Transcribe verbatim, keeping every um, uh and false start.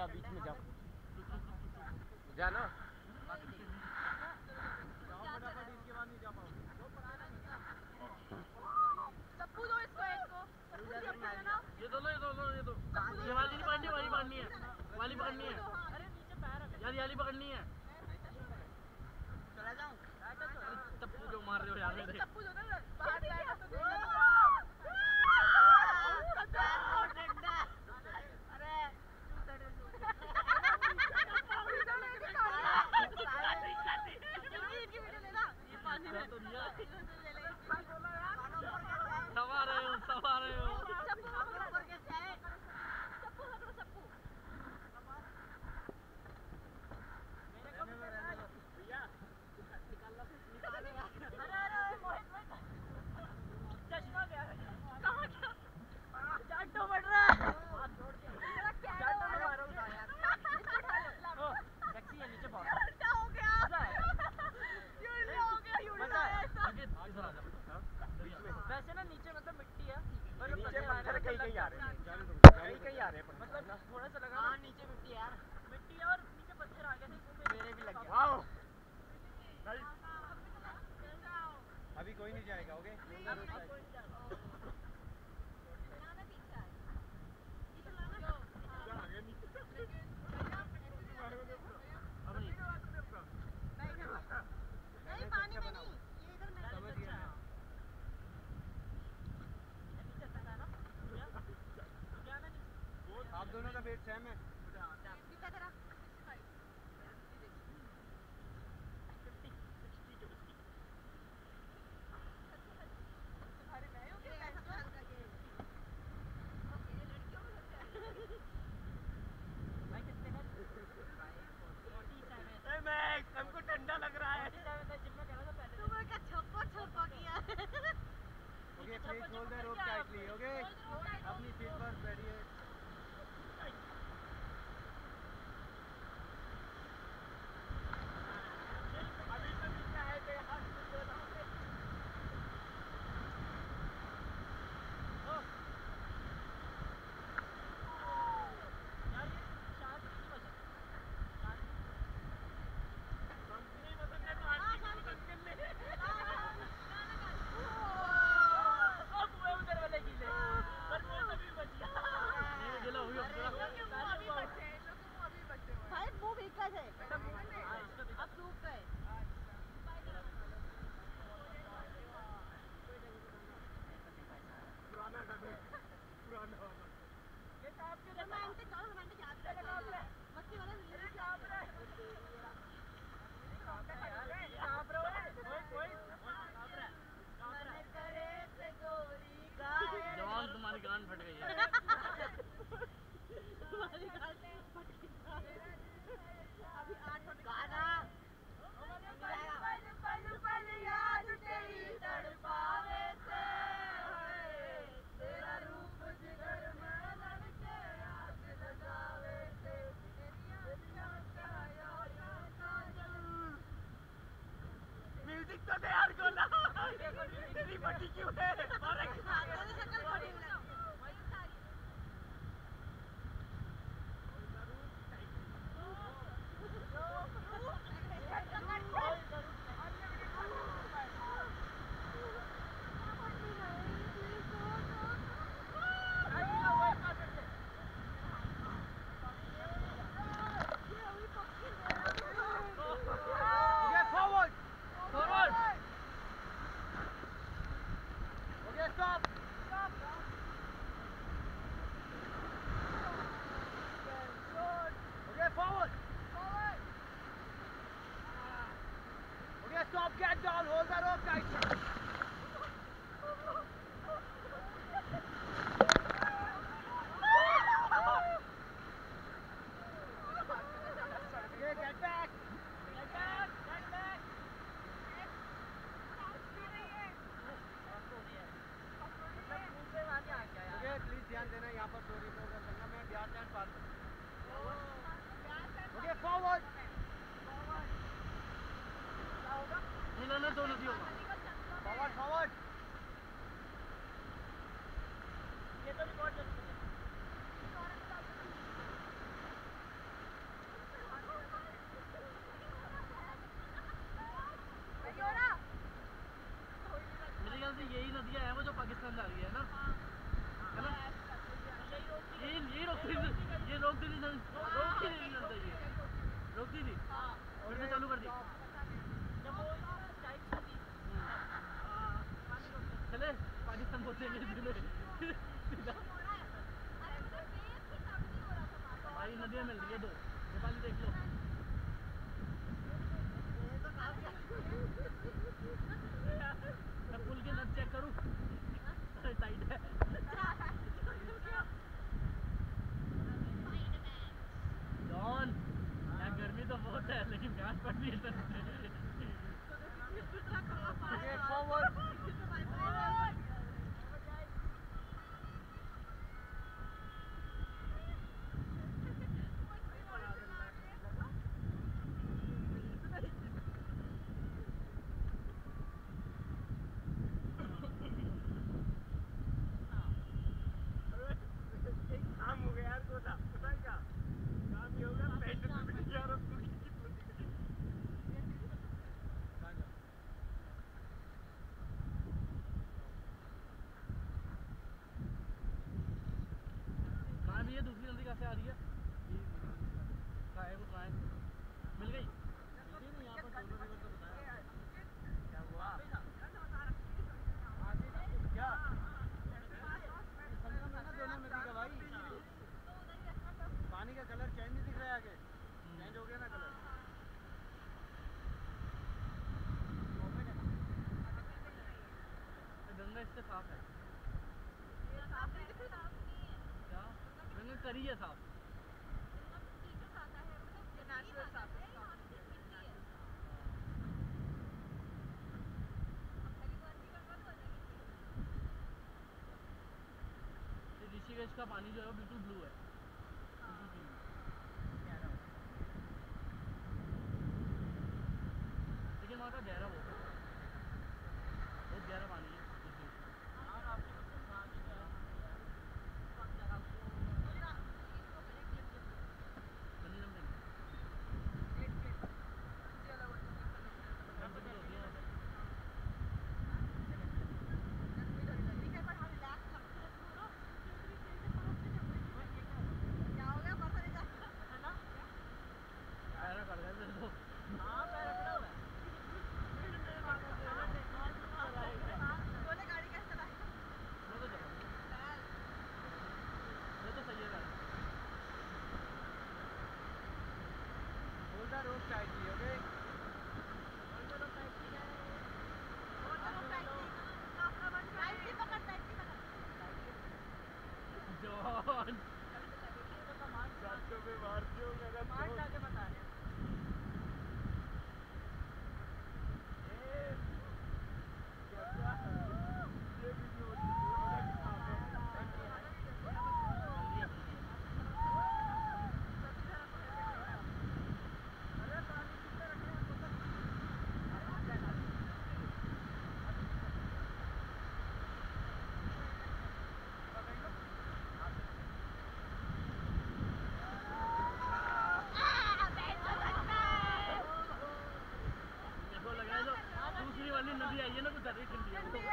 जा बीच में जा जा ना चप्पू दो इसको एक को ये दो लो ये दो लो ये दो ये वाली नहीं पकड़नी वाली पकड़नी है वाली पकड़नी है अरे नीचे पैर रख यार ये वाली पकड़नी है चला जाऊं चप्पू जो मार रहे हो यार मेरे चप्पू दो ना बाहर जाएगा तो अरे सवा रहे हो सवा रहे हो चश्मा गया कहाँ गया चाटो बढ़ रहा है नीचे बहुत हो गया यूरिया हो गया यूरिया वैसे ना नीचे मतलब मिट्टी है पर नीचे पत्थर कहीं कहीं आ रहे हैं कहीं कहीं आ रहे हैं मतलब थोड़ा सा लगा हाँ नीचे मिट्टी यार मिट्टी है और नीचे पत्थर आ गए थे मेरे भी लग गया वाओ अभी कोई नहीं जाएगा ओके नहीं पानी में नहीं ये इधर मैं समझ गया आप दोनों का वेट सेम है हमको ठंडा लग रहा है तुम्हें क्या छप्पा छप्पा किया okay please hold the rope tightly okay अपनी सीट पर बैठिए जवान तुम्हारी कान फट गई है अभी आठ गाना पल पल याद तेरी तड़पावे से तेरा रूप जिगर में लड़के आग लगावे से म्यूजिक तो दे यार को ना तेरी बटी क्यों है और Stop, get down, hold that rope tight. Okay, get back. Get back, get back. Okay, please ध्यान देना यहाँ पर चोरी तो कर सकता मैं ध्यान ध्यान पार Okay, forward. नहीं नहीं दोनों दियो Forward, forward. ये तो रिकॉर्ड रोकती नहीं रोकती नहीं चलता ये रोकती थी और मैं चालू कर दी जब वो टाइट थी चले पाकिस्तान बोलते हैं सीधा भाई नदियाँ मिल रही है दो नेपाली देख लो मैं पुल के नट चेक करूँ टाइट है जॉन यार गर्मी तो बहुत है लेकिन प्यास पड़ती है ये दूसरी नदी कैसे आ रही है कहाँ है वो कहाँ है मिल गई नहीं यहाँ पर दोनों रिवर तो बताया क्या हुआ क्या संगम है ना दोनों नदी का भाई पानी का कलर चेंज नहीं दिख रहा है आगे चेंज हो गया ना कलर गंगा इससे साफ है क्या गंगा करी है साफ ऋषिकेश का पानी जो है बिल्कुल ब्लू है लेकिन वहाँ का गहरा बहुत है बहुत गहरा पानी है नदी आई है ना कुछ ज्यादा ही ठंडी है